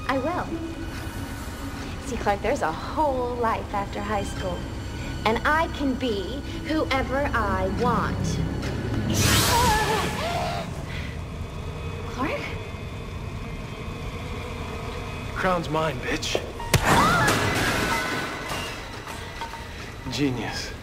I will. See, Clark, there's a whole life after high school. And I can be whoever I want. Clark? Crown's mine, bitch. Genius.